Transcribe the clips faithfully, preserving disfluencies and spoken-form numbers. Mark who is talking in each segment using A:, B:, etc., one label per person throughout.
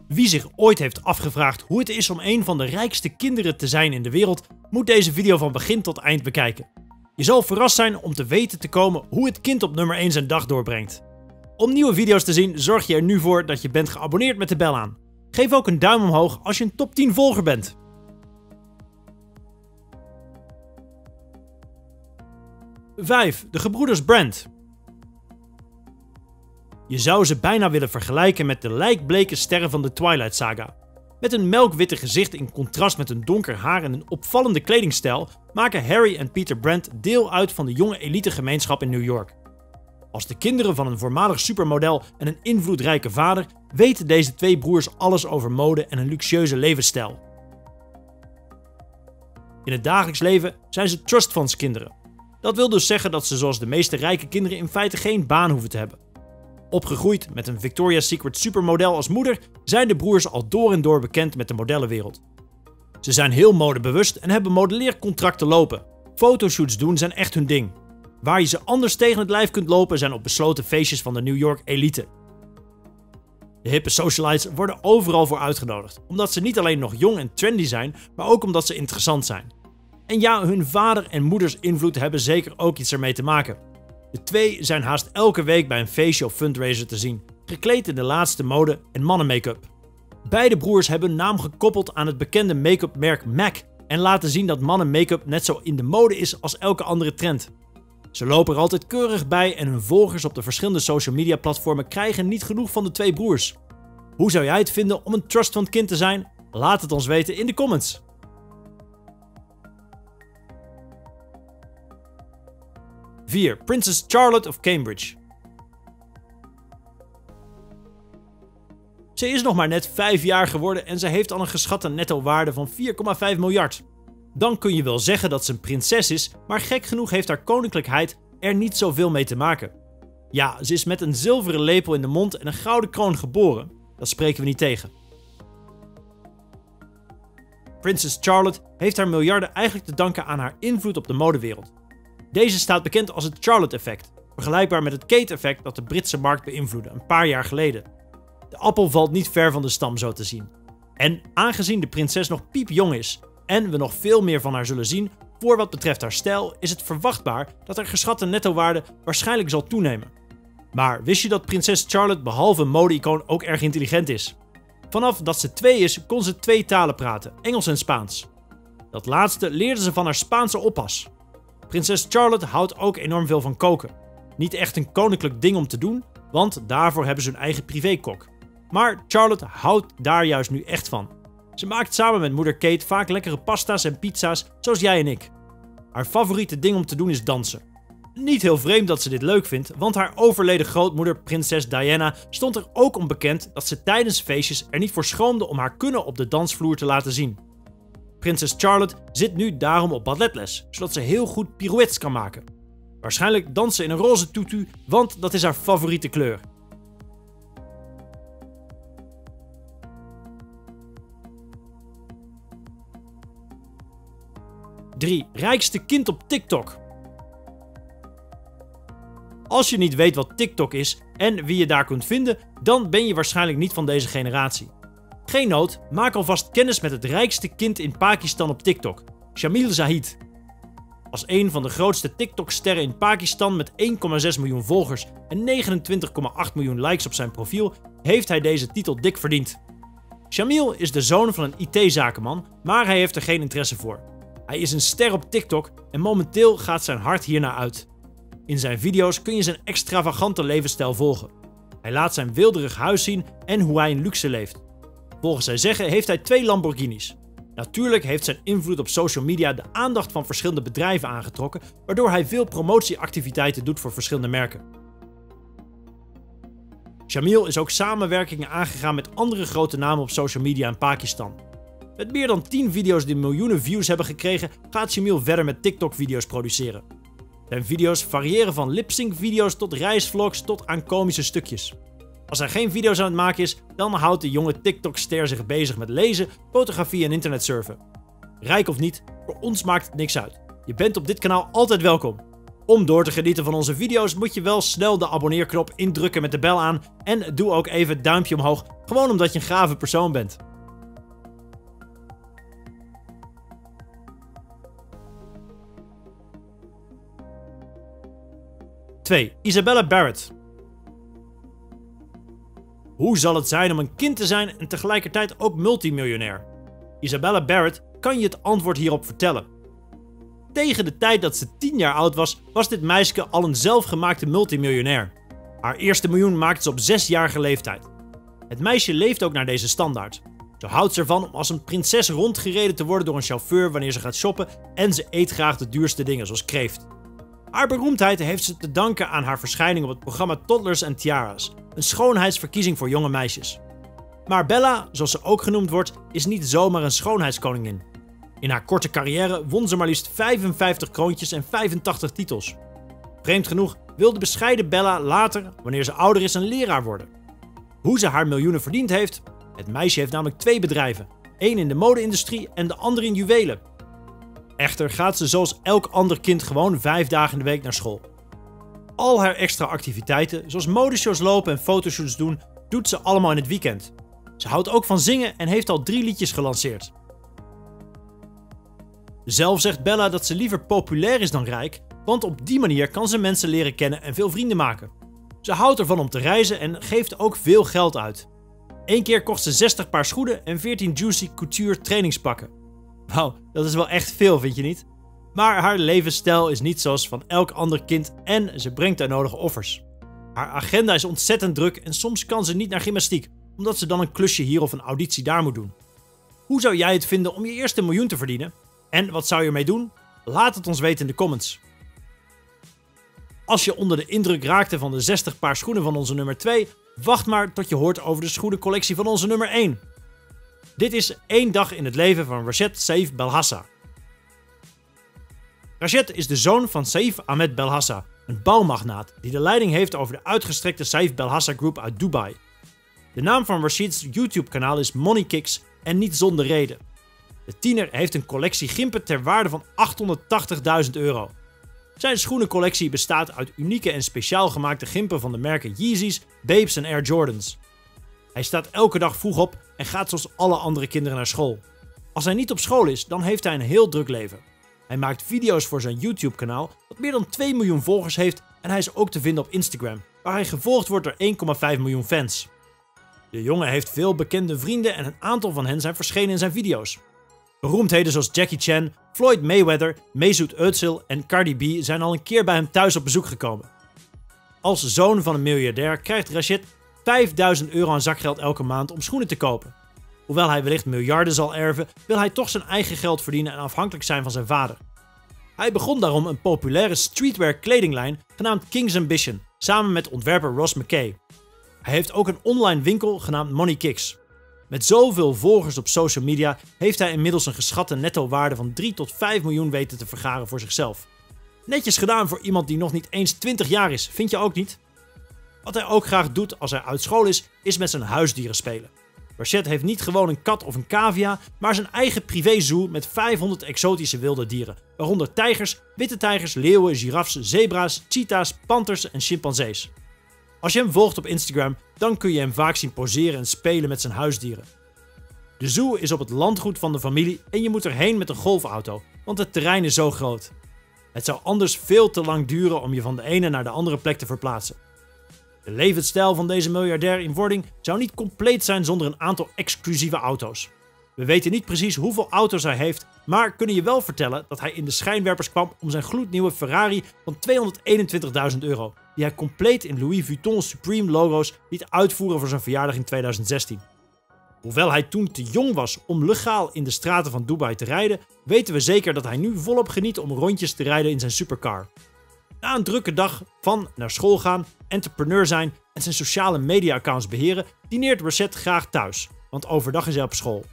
A: Wie zich ooit heeft afgevraagd hoe het is om een van de rijkste kinderen te zijn in de wereld, moet deze video van begin tot eind bekijken. Je zal verrast zijn om te weten te komen hoe het kind op nummer één zijn dag doorbrengt. Om nieuwe video's te zien, zorg je er nu voor dat je bent geabonneerd met de bel aan. Geef ook een duim omhoog als je een top tien volger bent. vijf. De gebroeders Brandt. Je zou ze bijna willen vergelijken met de lijkbleke sterren van de Twilight Saga. Met een melkwitte gezicht in contrast met een donker haar en een opvallende kledingstijl maken Harry en Peter Brandt deel uit van de jonge elitegemeenschap in New York. Als de kinderen van een voormalig supermodel en een invloedrijke vader weten deze twee broers alles over mode en een luxueuze levensstijl. In het dagelijks leven zijn ze trustfundskinderen. Dat wil dus zeggen dat ze zoals de meeste rijke kinderen in feite geen baan hoeven te hebben. Opgegroeid met een Victoria's Secret supermodel als moeder zijn de broers al door en door bekend met de modellenwereld. Ze zijn heel modebewust en hebben modelleercontracten lopen. Fotoshoots doen zijn echt hun ding. Waar je ze anders tegen het lijf kunt lopen zijn op besloten feestjes van de New York elite. De hippe socialites worden overal voor uitgenodigd, omdat ze niet alleen nog jong en trendy zijn, maar ook omdat ze interessant zijn. En ja, hun vader en moeders invloed hebben zeker ook iets ermee te maken. De twee zijn haast elke week bij een feestje of fundraiser te zien, gekleed in de laatste mode en mannenmake-up. Beide broers hebben hun naam gekoppeld aan het bekende make-up merk MAC en laten zien dat mannen-make-up net zo in de mode is als elke andere trend. Ze lopen er altijd keurig bij en hun volgers op de verschillende social media platformen krijgen niet genoeg van de twee broers. Hoe zou jij het vinden om een trustfund kind te zijn? Laat het ons weten in de comments. vier. Princess Charlotte of Cambridge. Ze is nog maar net vijf jaar geworden en ze heeft al een geschatte netto waarde van vier komma vijf miljard. Dan kun je wel zeggen dat ze een prinses is, maar gek genoeg heeft haar koninklijkheid er niet zoveel mee te maken. Ja, ze is met een zilveren lepel in de mond en een gouden kroon geboren. Dat spreken we niet tegen. Princess Charlotte heeft haar miljarden eigenlijk te danken aan haar invloed op de modewereld. Deze staat bekend als het Charlotte-effect, vergelijkbaar met het Kate-effect dat de Britse markt beïnvloedde een paar jaar geleden. De appel valt niet ver van de stam zo te zien. En aangezien de prinses nog piepjong is en we nog veel meer van haar zullen zien, voor wat betreft haar stijl is het verwachtbaar dat haar geschatte nettowaarde waarschijnlijk zal toenemen. Maar wist je dat prinses Charlotte behalve een mode-icoon ook erg intelligent is? Vanaf dat ze twee is, kon ze twee talen praten, Engels en Spaans. Dat laatste leerde ze van haar Spaanse oppas. Prinses Charlotte houdt ook enorm veel van koken. Niet echt een koninklijk ding om te doen, want daarvoor hebben ze hun eigen privékok. Maar Charlotte houdt daar juist nu echt van. Ze maakt samen met moeder Kate vaak lekkere pasta's en pizza's, zoals jij en ik. Haar favoriete ding om te doen is dansen. Niet heel vreemd dat ze dit leuk vindt, want haar overleden grootmoeder, prinses Diana, stond er ook om bekend dat ze tijdens feestjes er niet voor schroomde om haar kunnen op de dansvloer te laten zien. Prinses Charlotte zit nu daarom op balletles, zodat ze heel goed pirouettes kan maken. Waarschijnlijk danst ze in een roze tutu, want dat is haar favoriete kleur. drie. Rijkste kind op TikTok. Als je niet weet wat TikTok is en wie je daar kunt vinden, dan ben je waarschijnlijk niet van deze generatie. Geen nood, maak alvast kennis met het rijkste kind in Pakistan op TikTok, Shamil Zahid. Als een van de grootste TikTok-sterren in Pakistan met één komma zes miljoen volgers en negenentwintig komma acht miljoen likes op zijn profiel, heeft hij deze titel dik verdiend. Shamil is de zoon van een I T-zakenman, maar hij heeft er geen interesse voor. Hij is een ster op TikTok en momenteel gaat zijn hart hiernaar uit. In zijn video's kun je zijn extravagante levensstijl volgen. Hij laat zijn weelderig huis zien en hoe hij in luxe leeft. Volgens zijn zeggen heeft hij twee Lamborghinis. Natuurlijk heeft zijn invloed op social media de aandacht van verschillende bedrijven aangetrokken, waardoor hij veel promotieactiviteiten doet voor verschillende merken. Shamil is ook samenwerkingen aangegaan met andere grote namen op social media in Pakistan. Met meer dan tien video's die miljoenen views hebben gekregen, gaat Shamil verder met TikTok-video's produceren. Zijn video's variëren van lip-sync-video's tot reisvlogs tot aan komische stukjes. Als hij geen video's aan het maken is, dan houdt de jonge TikTok-ster zich bezig met lezen, fotografie en internetsurfen. Rijk of niet, voor ons maakt het niks uit. Je bent op dit kanaal altijd welkom. Om door te genieten van onze video's moet je wel snel de abonneerknop indrukken met de bel aan en doe ook even het duimpje omhoog, gewoon omdat je een gave persoon bent. twee. Isabella Barrett. Hoe zal het zijn om een kind te zijn en tegelijkertijd ook multimiljonair? Isabella Barrett kan je het antwoord hierop vertellen. Tegen de tijd dat ze tien jaar oud was, was dit meisje al een zelfgemaakte multimiljonair. Haar eerste miljoen maakte ze op zesjarige leeftijd. Het meisje leeft ook naar deze standaard. Zo houdt ze ervan om als een prinses rondgereden te worden door een chauffeur wanneer ze gaat shoppen en ze eet graag de duurste dingen zoals kreeft. Haar beroemdheid heeft ze te danken aan haar verschijning op het programma Toddlers and Tiaras, een schoonheidsverkiezing voor jonge meisjes. Maar Bella, zoals ze ook genoemd wordt, is niet zomaar een schoonheidskoningin. In haar korte carrière won ze maar liefst vijfenvijftig kroontjes en vijfentachtig titels. Vreemd genoeg wil de bescheiden Bella later, wanneer ze ouder is, een leraar worden. Hoe ze haar miljoenen verdiend heeft? Het meisje heeft namelijk twee bedrijven. één in de mode-industrie en de andere in juwelen. Echter gaat ze zoals elk ander kind gewoon vijf dagen in de week naar school. Al haar extra activiteiten, zoals modeshows lopen en fotoshoots doen, doet ze allemaal in het weekend. Ze houdt ook van zingen en heeft al drie liedjes gelanceerd. Zelf zegt Bella dat ze liever populair is dan rijk, want op die manier kan ze mensen leren kennen en veel vrienden maken. Ze houdt ervan om te reizen en geeft ook veel geld uit. Eén keer kocht ze zestig paar schoenen en veertien Juicy Couture trainingspakken. Wauw, dat is wel echt veel, vind je niet? Maar haar levensstijl is niet zoals van elk ander kind en ze brengt de nodige offers. Haar agenda is ontzettend druk en soms kan ze niet naar gymnastiek, omdat ze dan een klusje hier of een auditie daar moet doen. Hoe zou jij het vinden om je eerste miljoen te verdienen? En wat zou je ermee doen? Laat het ons weten in de comments. Als je onder de indruk raakte van de zestig paar schoenen van onze nummer twee, wacht maar tot je hoort over de schoenencollectie van onze nummer één. Dit is één dag in het leven van Rached Saif Belhassa. Rached is de zoon van Saif Ahmed Belhassa, een bouwmagnaat die de leiding heeft over de uitgestrekte Saif Belhassa Group uit Dubai. De naam van Rashid's YouTube-kanaal is Money Kicks en niet zonder reden. De tiener heeft een collectie gimpen ter waarde van achthonderdtachtigduizend euro. Zijn schoenencollectie bestaat uit unieke en speciaal gemaakte gimpen van de merken Yeezys, Babes en Air Jordans. Hij staat elke dag vroeg op en gaat zoals alle andere kinderen naar school. Als hij niet op school is, dan heeft hij een heel druk leven. Hij maakt video's voor zijn YouTube-kanaal dat meer dan twee miljoen volgers heeft en hij is ook te vinden op Instagram, waar hij gevolgd wordt door één komma vijf miljoen fans. De jongen heeft veel bekende vrienden en een aantal van hen zijn verschenen in zijn video's. Beroemdheden zoals Jackie Chan, Floyd Mayweather, Mesut Özil en Cardi B zijn al een keer bij hem thuis op bezoek gekomen. Als zoon van een miljardair krijgt Rached vijfduizend euro aan zakgeld elke maand om schoenen te kopen. Hoewel hij wellicht miljarden zal erven, wil hij toch zijn eigen geld verdienen en afhankelijk zijn van zijn vader. Hij begon daarom een populaire streetwear kledinglijn genaamd King's Ambition, samen met ontwerper Ross McKay. Hij heeft ook een online winkel genaamd Money Kicks. Met zoveel volgers op social media heeft hij inmiddels een geschatte netto-waarde van drie tot vijf miljoen weten te vergaren voor zichzelf. Netjes gedaan voor iemand die nog niet eens twintig jaar is, vind je ook niet? Wat hij ook graag doet als hij uit school is, is met zijn huisdieren spelen. Rached heeft niet gewoon een kat of een cavia, maar zijn eigen privézoo met vijfhonderd exotische wilde dieren, waaronder tijgers, witte tijgers, leeuwen, giraffes, zebra's, cheetahs, panters en chimpansees. Als je hem volgt op Instagram, dan kun je hem vaak zien poseren en spelen met zijn huisdieren. De zoo is op het landgoed van de familie en je moet erheen met een golfauto, want het terrein is zo groot. Het zou anders veel te lang duren om je van de ene naar de andere plek te verplaatsen. De levensstijl van deze miljardair in wording zou niet compleet zijn zonder een aantal exclusieve auto's. We weten niet precies hoeveel auto's hij heeft, maar kunnen je wel vertellen dat hij in de schijnwerpers kwam om zijn gloednieuwe Ferrari van tweehonderdeenentwintigduizend euro, die hij compleet in Louis Vuitton Supreme logo's liet uitvoeren voor zijn verjaardag in tweeduizend zestien. Hoewel hij toen te jong was om legaal in de straten van Dubai te rijden, weten we zeker dat hij nu volop geniet om rondjes te rijden in zijn supercar. Na een drukke dag van naar school gaan, entrepreneur zijn en zijn sociale media accounts beheren, dineert Rached graag thuis, want overdag is hij op school.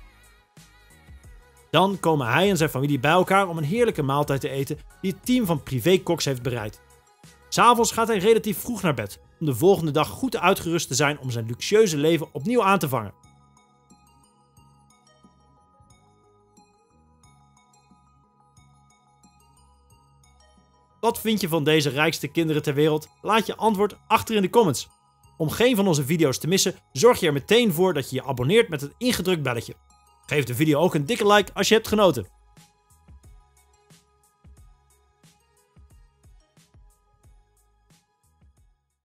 A: Dan komen hij en zijn familie bij elkaar om een heerlijke maaltijd te eten die het team van privékoks heeft bereid. 'S Avonds gaat hij relatief vroeg naar bed om de volgende dag goed uitgerust te zijn om zijn luxueuze leven opnieuw aan te vangen. Wat vind je van deze rijkste kinderen ter wereld? Laat je antwoord achter in de comments. Om geen van onze video's te missen, zorg je er meteen voor dat je je abonneert met het ingedrukt belletje. Geef de video ook een dikke like als je hebt genoten.